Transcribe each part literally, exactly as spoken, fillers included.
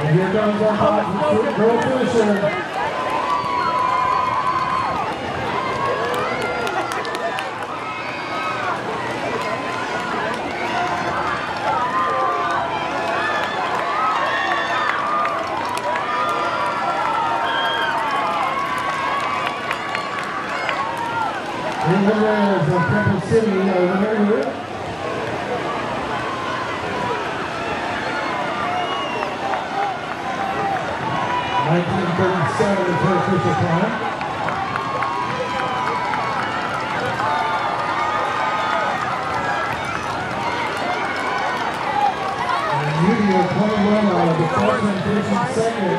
And here comes our hot girl finisher. In the winners of Temple City, our winner here. nineteen thirty-seven is her official time. And Judy of twenty-one, uh, the freshman finishing second.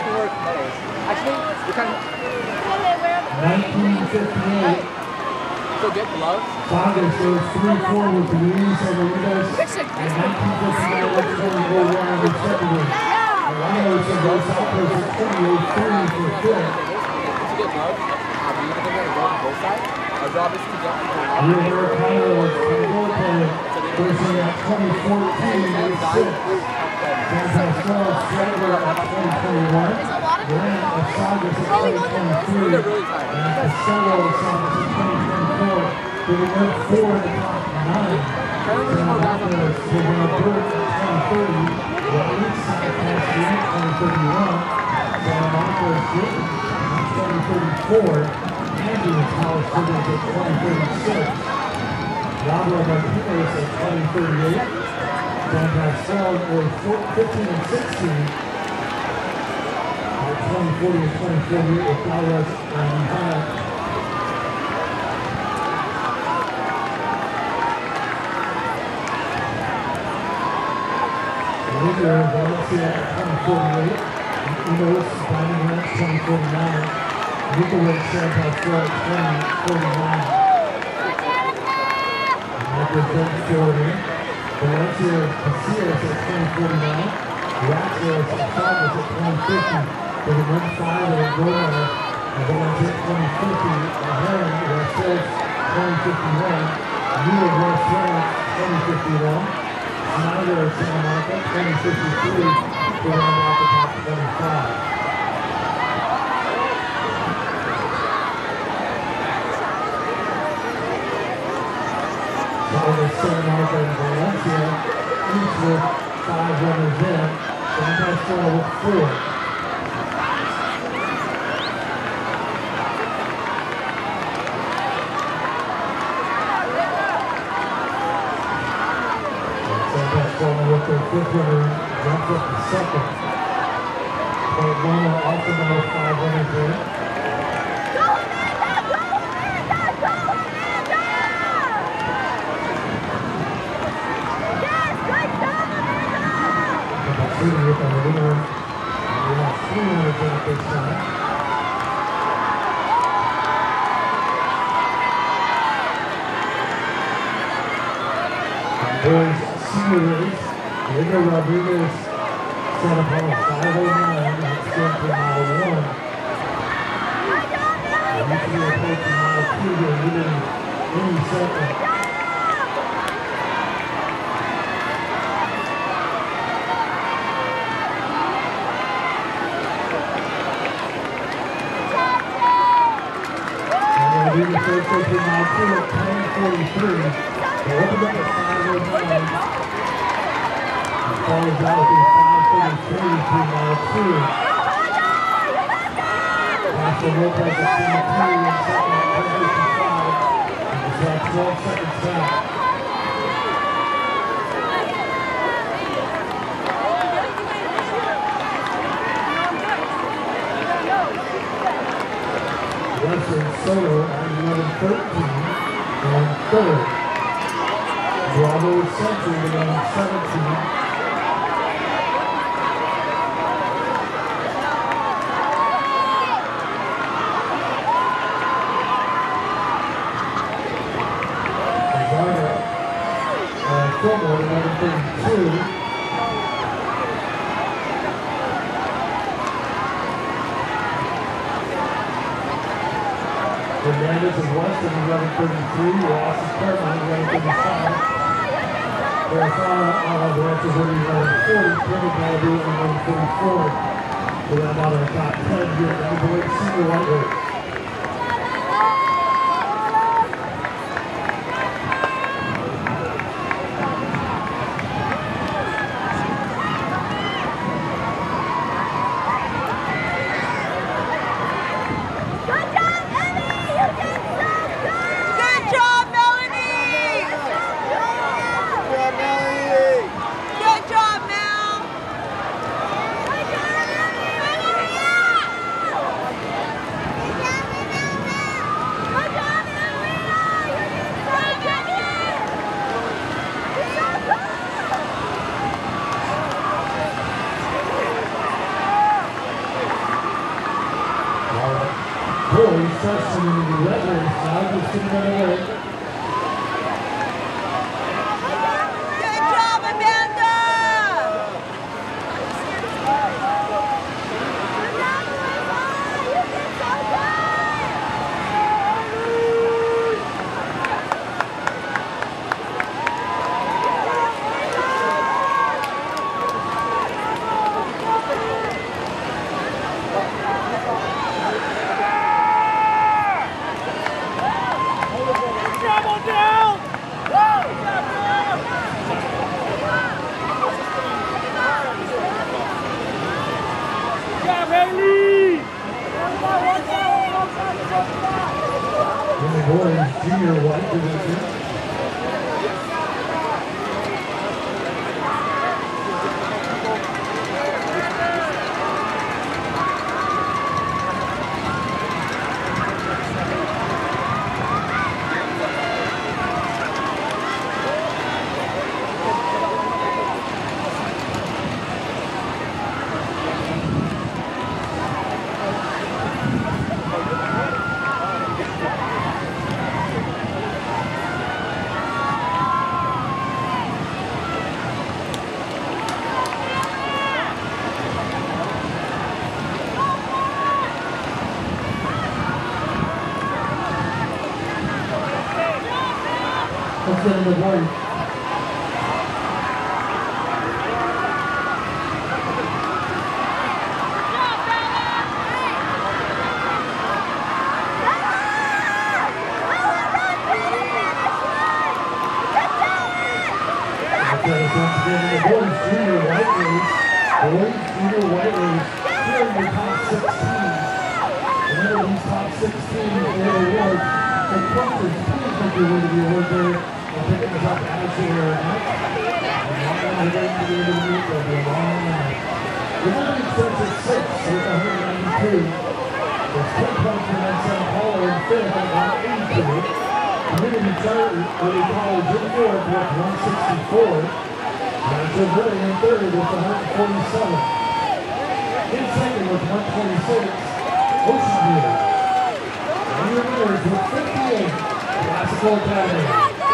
nineteen fifty-eight. So get gloves. Saunders goes three four with the wings over Widows. And nineteen fifty-nine, let's go and go around respectively. Orlando said Los Altos at twenty-eight three for fifth. To get gloves, um, you think they're going to go on both sides? Our job is to get people out. Real Americano is California, finishing at twenty fourteen with sixth. San Pascal Straggler at twenty twenty-one. Grant of Saunders at twenty twenty-three. And Costello of Saunders at twenty twenty-four. They would go four in the top nine. San Marcos to win Bird at twenty thirty. While Eastside passed the at twenty thirty-one. San Marcos Britain at twenty thirty-four. Andrews House Higgins at twenty thirty-six. Robert Martinez at twenty thirty-eight. San Pascal was fifteen and sixteen. At twenty forty and twenty forty-eight with Flowers and Hannah. Leader Valencia at twenty forty-eight. Enos Diamond at twenty forty-nine. Nicolay San Pascal at twenty forty-nine. Michael Bench Jordan. Valencia Casillas at twenty forty-nine. Ratcliffe at Chavez at twenty fifty. For the one five at Gomez. And Valencia at twenty fifty. Ahead Ratcliffe twenty fifty-one. Neil West France twenty fifty-one. Snyder of Santa Monica, twenty fifty-three, to round out the top twenty-five. So with Santa Monica and Valencia, each with five runners in, San Pascal with four. With their fifth runner, jumps up to second. But Loma also now five runners in. About shooting with our winner. We have three runners in at this time. And boys senior race. Diego Rodriguez set up on a five oh nine, that's good for mile one. And you can approach mile two here, within any second. And Rodriguez first taking mile two at ten forty-three. They opened up at five oh nine. Follows out with a five thirty-three to mile two. Pastor Lopez at twenty-two and second at one fifty-five. And it's got twelve seconds back. Western Soto at eleven thirteen and third. Bravo Century at eleven seventeen. Fillmore, eleven thirty-two. Hernandez of Weston, eleven thirty-three. Ross of Paramount, eleven thirty-five. Verify on the ranches, eleven forty. Plymouth Malibu, eleven forty-four. We're round out our top ten here at the Woodbridge Senior White Race. Boys, freshman in the red race now, just sitting on the way. Good job, Amanda! You did so good! In the boys junior white division. Let's get in the boys. Junior white race, boys junior white race, here in the top sixteen. Remember these top sixteen for the award. The Crumpers, please make your way to the award there. We'll pick this up as they are out. And we're going to the end of the meet. There'll be a long night. The women starts at six with one hundred ninety-two. There's ten points for San Paulo in fifth at one eighty-two. Community Charter, Early College in fourth with one sixty-four. Rancho Verde in third with one forty-seven. In second with one twenty-six, Ocean View. And your winners with fifty-eight, Classical Academy.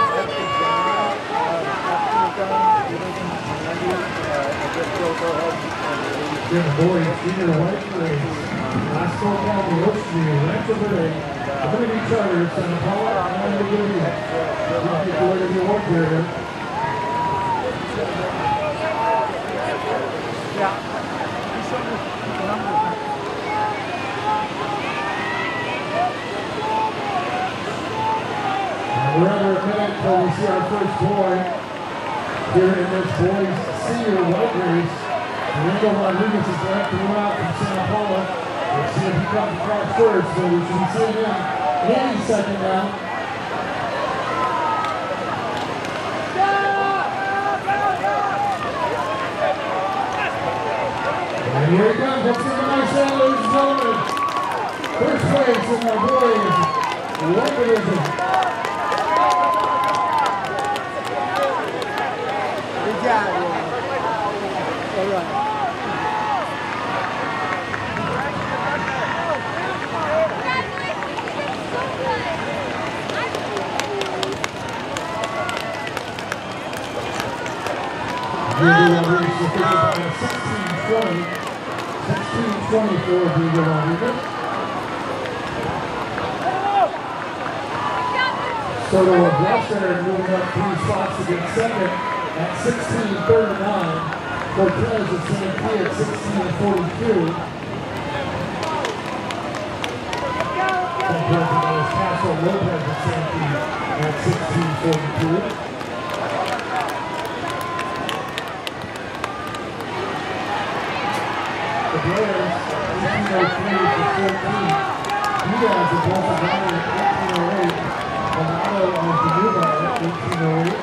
Then boys junior white race, Classical Academy, Ocean View, Rancho Verde, Community Charter, Santa Paula, and the Bolivia. We'll get away to the award period. We're under a minute until we see our first boy here in this boys senior white race. Fernando Rodriguez is going to come out from Santa Paula. We'll see if he comes across first, so we should be seeing him any second now. And here he comes. Let's give him a nice hand, ladies and gentlemen. First place in our boys white division. sixteen twenty, sixteen twenty-four Diego Rodriguez. Soto of Western moving up three spots to get second at sixteen thirty-nine. Cortez of Saint P at sixteen forty-two. second person was Castle Lopez of Santee at sixteen forty-two. The Bears, eighteen oh three for fourteen. Diaz of Delta Valley at eighteen oh eight. Donato of Geneva at eighteen oh eight.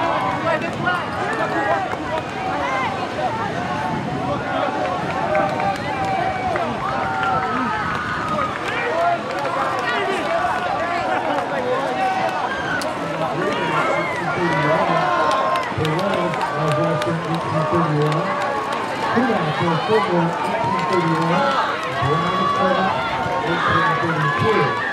eighteen thirty-one. Kudak for Fillmore, eighteen thirty-one. Brown eighteen thirty-two.